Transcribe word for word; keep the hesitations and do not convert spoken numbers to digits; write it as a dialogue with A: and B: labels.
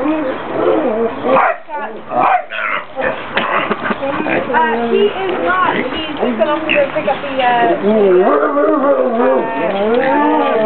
A: Uh, he is not. He's just going to go pick up the, uh...